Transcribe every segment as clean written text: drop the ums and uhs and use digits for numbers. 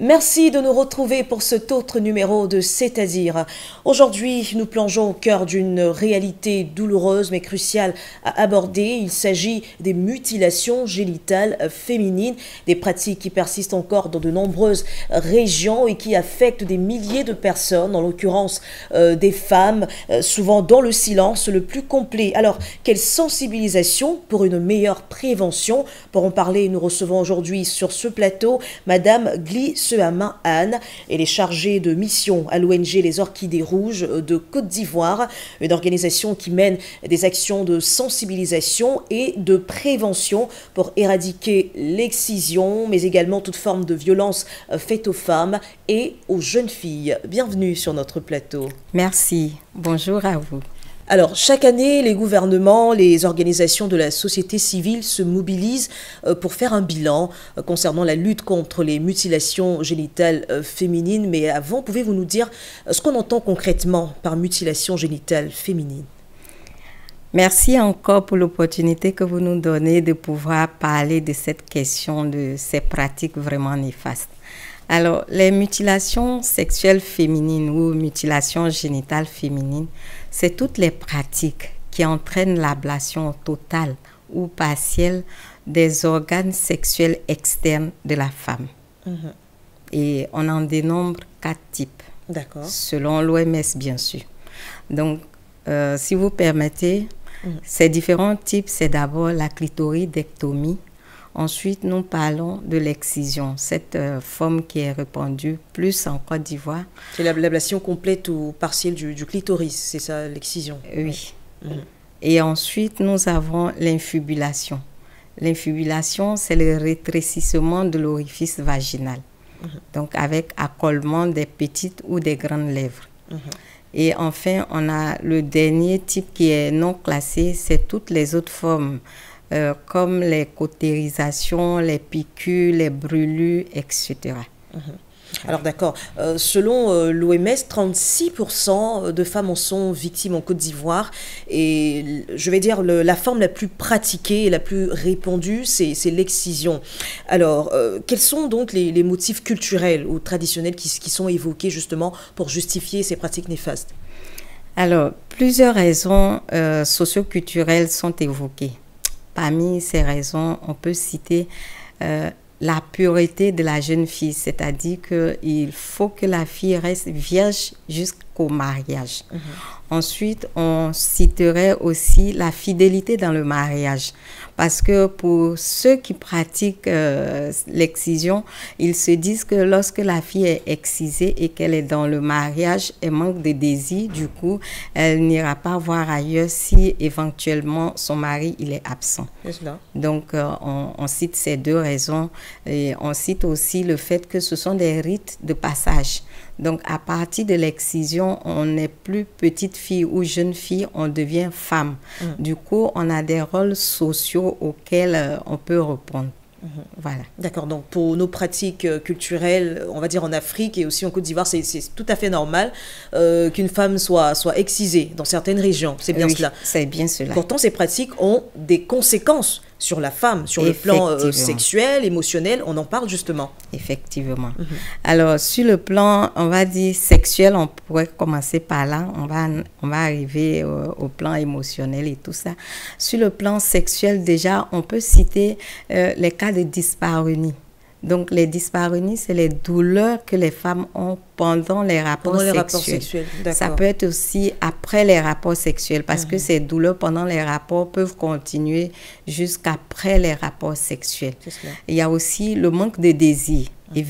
Merci de nous retrouver pour cet autre numéro de C'est-à-dire. Aujourd'hui, nous plongeons au cœur d'une réalité douloureuse mais cruciale à aborder. Il s'agit des mutilations génitales féminines, des pratiques qui persistent encore dans de nombreuses régions et qui affectent des milliers de personnes, en l'occurrence des femmes, souvent dans le silence le plus complet. Alors, quelle sensibilisation pour une meilleure prévention? Pour en parler, nous recevons aujourd'hui sur ce plateau Madame Gli Seama Anne. Elle est chargée de mission à l'ONG Les Orchidées Rouges de Côte d'Ivoire, une organisation qui mène des actions de sensibilisation et de prévention pour éradiquer l'excision, mais également toute forme de violence faite aux femmes et aux jeunes filles. Bienvenue sur notre plateau. Merci. Bonjour à vous. Alors, chaque année, les gouvernements, les organisations de la société civile se mobilisent pour faire un bilan concernant la lutte contre les mutilations génitales féminines. Mais avant, pouvez-vous nous dire ce qu'on entend concrètement par mutilation génitale féminine? Merci encore pour l'opportunité que vous nous donnez de pouvoir parler de cette question, de ces pratiques vraiment néfastes. Alors, les mutilations sexuelles féminines ou mutilations génitales féminines, c'est toutes les pratiques qui entraînent l'ablation totale ou partielle des organes sexuels externes de la femme. Et on en dénombre 4 types, selon l'OMS bien sûr. Donc, si vous permettez, ces différents types, c'est d'abord la clitoridectomie. Ensuite, nous parlons de l'excision, cette forme qui est répandue plus en Côte d'Ivoire. C'est l'ablation complète ou partielle du clitoris, c'est ça l'excision? Oui. Et ensuite, nous avons l'infibulation. L'infibulation, c'est le rétrécissement de l'orifice vaginal, donc avec accolement des petites ou des grandes lèvres. Et enfin, on a le dernier type qui est non classé, c'est toutes les autres formes, comme les cautérisations, les piqûres, les brûlures, etc. Alors d'accord, selon l'OMS, 36% de femmes en sont victimes en Côte d'Ivoire et je vais dire la forme la plus pratiquée et la plus répandue, c'est l'excision. Alors, quels sont donc les motifs culturels ou traditionnels qui sont évoqués justement pour justifier ces pratiques néfastes? Alors, plusieurs raisons socio-culturelles sont évoquées. Parmi ces raisons, on peut citer la pureté de la jeune fille, c'est-à-dire qu'il faut que la fille reste vierge jusqu'au mariage. Ensuite, on citerait aussi la fidélité dans le mariage, parce que pour ceux qui pratiquent l'excision, ils se disent que lorsque la fille est excisée et qu'elle est dans le mariage, elle manque de désir, du coup, elle n'ira pas voir ailleurs si éventuellement son mari il est absent. Donc, on cite ces deux raisons et on cite aussi le fait que ce sont des rites de passage. Donc, à partir de l'excision, on n'est plus petite fille ou jeune fille, on devient femme. Du coup, on a des rôles sociaux auxquels on peut répondre. Voilà. D'accord, donc pour nos pratiques culturelles, on va dire en Afrique et aussi en Côte d'Ivoire, c'est tout à fait normal qu'une femme soit excisée dans certaines régions. C'est bien cela. C'est bien cela. Pourtant, ces pratiques ont des conséquences sur la femme, sur le plan sexuel, émotionnel, on en parle justement. Effectivement. Alors, sur le plan, on va dire sexuel, on pourrait commencer par là, on va arriver au plan émotionnel et tout ça. Sur le plan sexuel, déjà, on peut citer les cas de dyspareunie. Donc, les dyspareunies, c'est les douleurs que les femmes ont pendant les rapports sexuels. Ça peut être aussi après les rapports sexuels, parce que ces douleurs pendant les rapports peuvent continuer jusqu'après les rapports sexuels. Il y a aussi le manque de désir,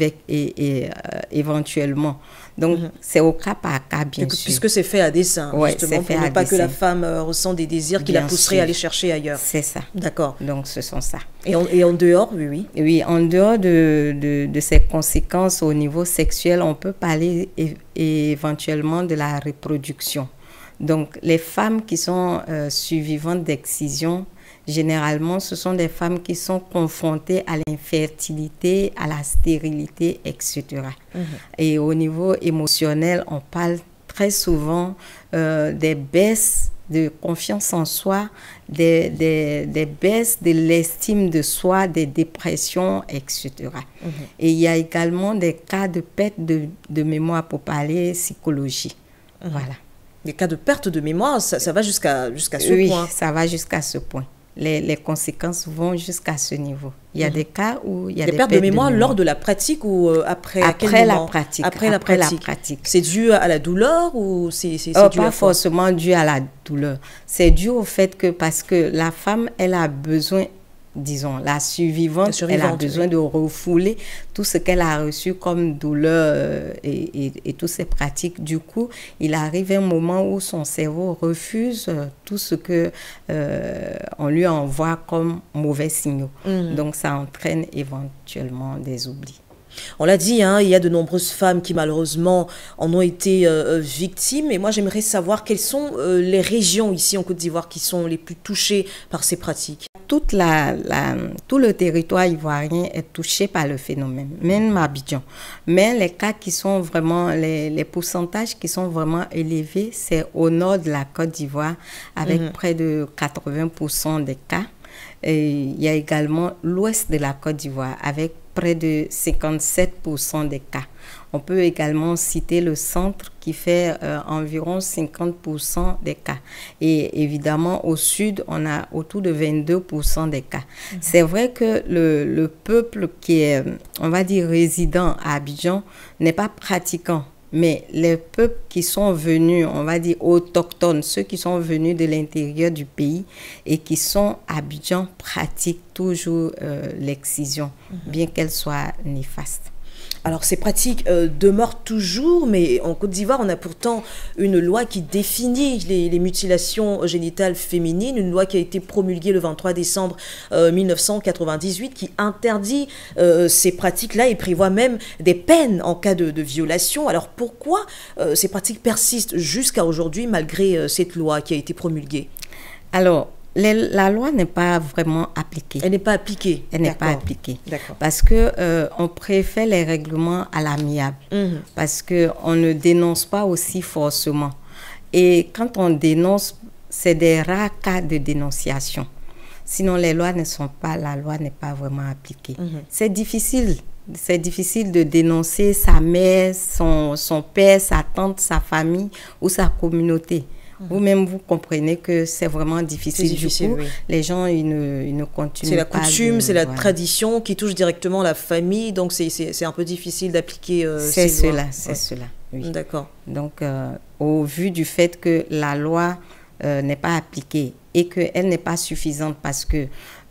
éventuellement. Donc, c'est au cas par cas, bien sûr. Puisque c'est fait à dessein, justement, pour ne pas que la femme ressent des désirs qui la pousseraient à aller chercher ailleurs. C'est ça. D'accord. Donc, ce sont ça. Et en dehors, oui. Oui, en dehors de ces conséquences au niveau sexuel, on peut parler éventuellement de la reproduction. Donc, les femmes qui sont survivantes d'excision, généralement, ce sont des femmes qui sont confrontées à l'infertilité, à la stérilité, etc. Et au niveau émotionnel, on parle très souvent des baisses de confiance en soi, des baisses de l'estime de soi, des dépressions, etc. Et il y a également des cas de perte de mémoire pour parler psychologie. Voilà. Les cas de perte de mémoire, ça va jusqu'à ce point. Oui, ça va jusqu'à ce point. Les conséquences vont jusqu'à ce niveau. Il y a des cas où il y a des pertes de mémoire lors de la pratique ou après la pratique. Après la pratique. C'est dû à la douleur ou c'est dû pas forcément dû à la douleur. C'est dû au fait que parce que la femme, elle a besoin, disons, la survivante, elle a besoin de refouler tout ce qu'elle a reçu comme douleur et toutes ces pratiques. Du coup, il arrive un moment où son cerveau refuse tout ce que on lui envoie comme mauvais signaux. Donc, ça entraîne éventuellement des oublis. On l'a dit, hein, il y a de nombreuses femmes qui malheureusement en ont été victimes. Et moi, j'aimerais savoir quelles sont les régions ici en Côte d'Ivoire qui sont les plus touchées par ces pratiques. Tout le territoire ivoirien est touché par le phénomène, même Abidjan. Mais les cas qui sont vraiment, les pourcentages qui sont vraiment élevés, c'est au nord de la Côte d'Ivoire avec près de 80% des cas. Et il y a également l'ouest de la Côte d'Ivoire avec près de 57% des cas. On peut également citer le centre qui fait environ 50% des cas. Et évidemment, au sud, on a autour de 22% des cas. C'est vrai que le peuple qui est, on va dire, résident à Abidjan n'est pas pratiquant. Mais les peuples qui sont venus, on va dire autochtones, ceux qui sont venus de l'intérieur du pays et qui sont à Abidjan pratiquent toujours l'excision, bien qu'elle soit néfaste. Alors ces pratiques demeurent toujours, mais en Côte d'Ivoire, on a pourtant une loi qui définit les mutilations génitales féminines, une loi qui a été promulguée le 23 décembre 1998 qui interdit ces pratiques-là et prévoit même des peines en cas de violation. Alors pourquoi ces pratiques persistent jusqu'à aujourd'hui malgré cette loi qui a été promulguée? Alors, la loi n'est pas vraiment appliquée. Elle n'est pas appliquée. Elle n'est pas appliquée. D'accord. Parce que on préfère les règlements à l'amiable. Parce que on ne dénonce pas aussi forcément. Et quand on dénonce, c'est des rares cas de dénonciation. Sinon, la loi n'est pas vraiment appliquée. C'est difficile. C'est difficile de dénoncer sa mère, son père, sa tante, sa famille ou sa communauté. Vous-même, vous comprenez que c'est vraiment difficile. C'est difficile, du coup, oui. Les gens, ils ne continuent pas. C'est la coutume, c'est la tradition qui touche directement la famille, donc c'est un peu difficile d'appliquer ces lois. C'est cela, oui. D'accord. Donc, au vu du fait que la loi n'est pas appliquée et qu'elle n'est pas suffisante parce que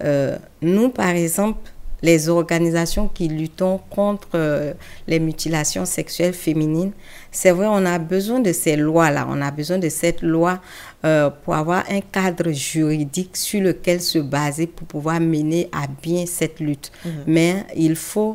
nous, par exemple, les organisations qui luttent contre les mutilations sexuelles féminines, c'est vrai, on a besoin de ces lois-là, on a besoin de cette loi pour avoir un cadre juridique sur lequel se baser pour pouvoir mener à bien cette lutte. Mais il faut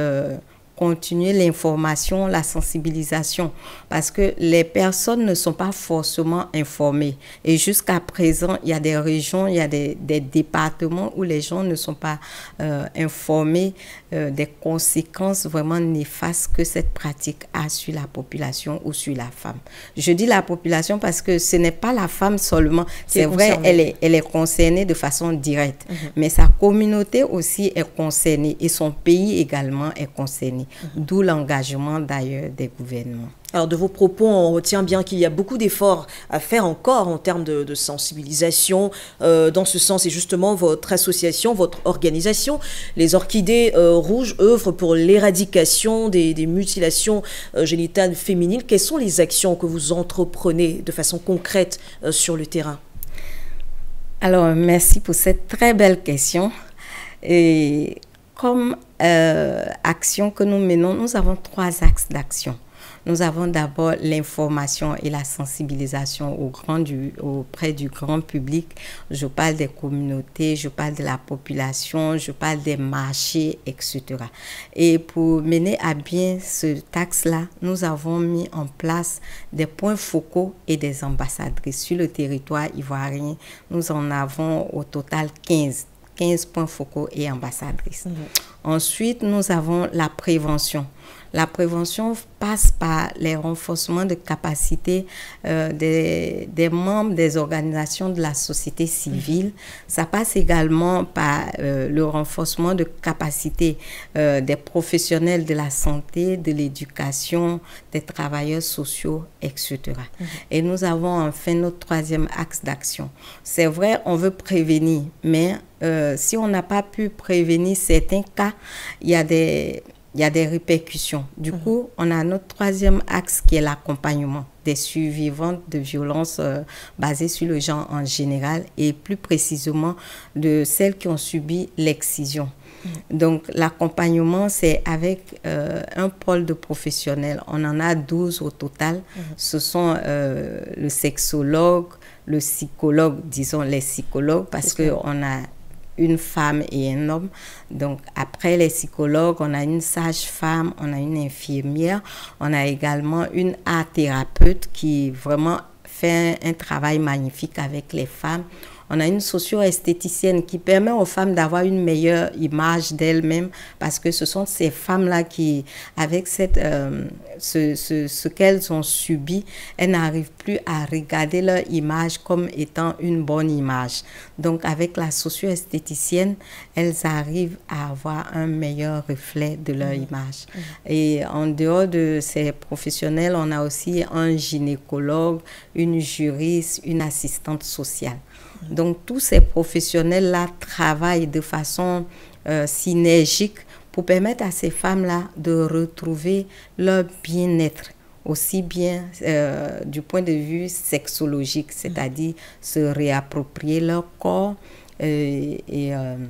continuer l'information, la sensibilisation, parce que les personnes ne sont pas forcément informées. Et jusqu'à présent, il y a des régions, il y a des départements où les gens ne sont pas informés des conséquences vraiment néfastes que cette pratique a sur la population ou sur la femme. Je dis la population parce que ce n'est pas la femme seulement. C'est vrai, elle est concernée de façon directe, mais sa communauté aussi est concernée et son pays également est concerné. D'où l'engagement d'ailleurs des gouvernements. Alors de vos propos, on retient bien qu'il y a beaucoup d'efforts à faire encore en termes de sensibilisation. Dans ce sens, et justement, votre association, votre organisation, les Orchidées Rouges, œuvre pour l'éradication des mutilations génitales féminines. Quelles sont les actions que vous entreprenez de façon concrète sur le terrain? Alors, merci pour cette très belle question. Et comme action que nous menons, nous avons 3 axes d'action. Nous avons d'abord l'information et la sensibilisation auprès du grand public. Je parle des communautés, je parle de la population, je parle des marchés, etc. Et pour mener à bien ce axe-là, nous avons mis en place des points focaux et des ambassadrices. Sur le territoire ivoirien, nous en avons au total 15 15 points focaux et ambassadrice. Ensuite, nous avons la prévention. La prévention passe par les renforcements de capacités des membres des organisations de la société civile. Ça passe également par le renforcement de capacités des professionnels de la santé, de l'éducation, des travailleurs sociaux, etc. Et nous avons enfin notre troisième axe d'action. C'est vrai, on veut prévenir, mais si on n'a pas pu prévenir certains cas, il y a des répercussions. Du coup, on a notre troisième axe qui est l'accompagnement des survivantes de violences basées sur le genre en général et plus précisément de celles qui ont subi l'excision. Donc, l'accompagnement, c'est avec un pôle de professionnels. On en a 12 au total. Ce sont le sexologue, le psychologue, disons les psychologues, parce qu'on a une femme et un homme. Donc, après les psychologues, on a une sage-femme, on a une infirmière, on a également une art-thérapeute qui vraiment fait un travail magnifique avec les femmes. On a une socio-esthéticienne qui permet aux femmes d'avoir une meilleure image d'elles-mêmes parce que ce sont ces femmes-là qui, avec ce qu'elles ont subi, elles n'arrivent plus à regarder leur image comme étant une bonne image. Donc, avec la socio-esthéticienne, elles arrivent à avoir un meilleur reflet de leur image. Et en dehors de ces professionnels, on a aussi un gynécologue, une juriste, une assistante sociale. Donc, tous ces professionnels-là travaillent de façon synergique pour permettre à ces femmes-là de retrouver leur bien-être, aussi bien du point de vue sexologique, c'est-à-dire se réapproprier leur corps et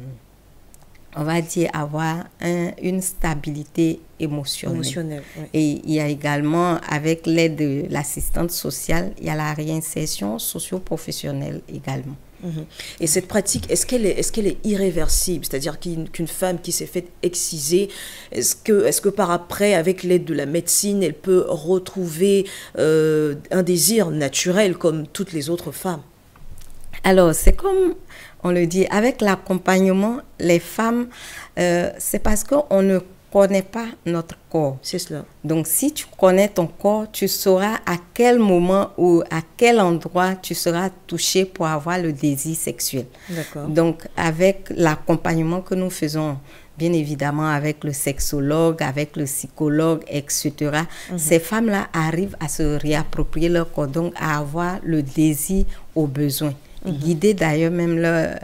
on va dire avoir une stabilité émotionnelle. Oui. Et il y a également, avec l'aide de l'assistante sociale, il y a la réinsertion socio-professionnelle également. Et cette pratique, est-ce qu'elle est irréversible? C'est-à-dire qu'une femme qui s'est faite exciser, est-ce que par après, avec l'aide de la médecine, elle peut retrouver un désir naturel comme toutes les autres femmes? Alors, c'est comme on le dit, avec l'accompagnement, les femmes, c'est parce qu'on ne connaît pas notre corps. C'est cela. Donc, si tu connais ton corps, tu sauras à quel moment ou à quel endroit tu seras touché pour avoir le désir sexuel. D'accord. Donc, avec l'accompagnement que nous faisons, bien évidemment avec le sexologue, avec le psychologue, etc., ces femmes-là arrivent à se réapproprier leur corps, donc à avoir le désir au besoin. Guider d'ailleurs même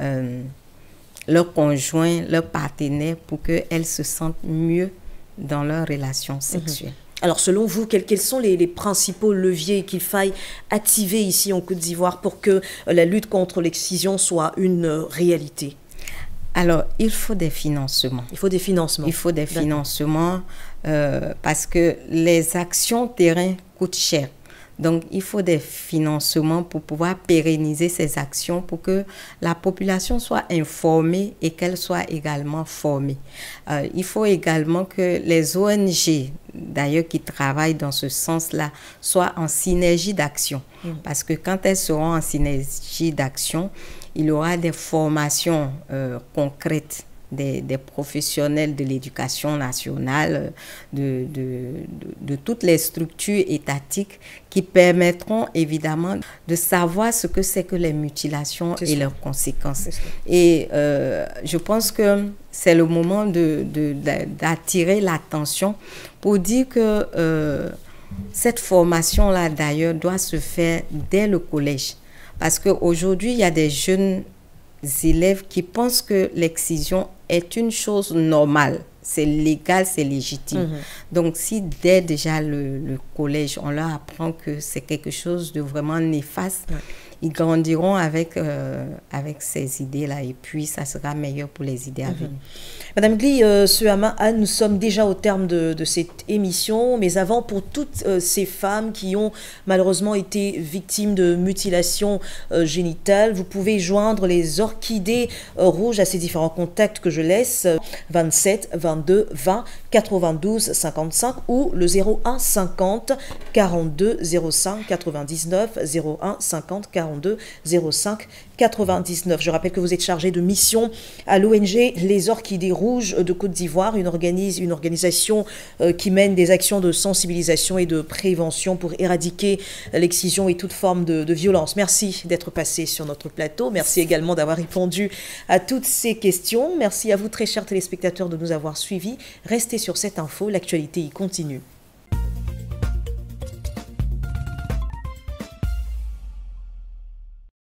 leur conjoint, leur partenaire pour qu'elles se sentent mieux dans leur relation sexuelle. Alors selon vous, quels sont les principaux leviers qu'il faille activer ici en Côte d'Ivoire pour que la lutte contre l'excision soit une réalité? Alors, il faut des financements. Il faut des financements. Il faut des financements parce que les actions terrain coûtent cher. Donc, il faut des financements pour pouvoir pérenniser ces actions pour que la population soit informée et qu'elle soit également formée. Il faut également que les ONG, d'ailleurs, qui travaillent dans ce sens-là, soient en synergie d'action. Parce que quand elles seront en synergie d'action, il y aura des formations concrètes des professionnels de l'éducation nationale, de toutes les structures étatiques qui permettront évidemment de savoir ce que c'est que les mutilations et leurs conséquences. Et je pense que c'est le moment d'attirer l'attention pour dire que cette formation-là, d'ailleurs, doit se faire dès le collège. Parce qu'aujourd'hui, il y a des jeunes élèves qui pensent que l'excision est une chose normale. C'est légal, c'est légitime. Donc, si dès déjà le collège, on leur apprend que c'est quelque chose de vraiment néfaste, ils grandiront avec ces idées-là et puis ça sera meilleur pour les idées à venir. Madame Gli, nous sommes déjà au terme de cette émission, mais avant, pour toutes ces femmes qui ont malheureusement été victimes de mutilations génitales, vous pouvez joindre les orchidées rouges à ces différents contacts que je laisse, 27 22 20 92 55 ou le 01 50 42 05 99 01 50 42 42 05 99. Je rappelle que vous êtes chargé de mission à l'ONG Les Orchidées Rouges de Côte d'Ivoire, une organisation qui mène des actions de sensibilisation et de prévention pour éradiquer l'excision et toute forme de violence. Merci d'être passé sur notre plateau. Merci également d'avoir répondu à toutes ces questions. Merci à vous, très chers téléspectateurs, de nous avoir suivis. Restez sur cette info, l'actualité y continue.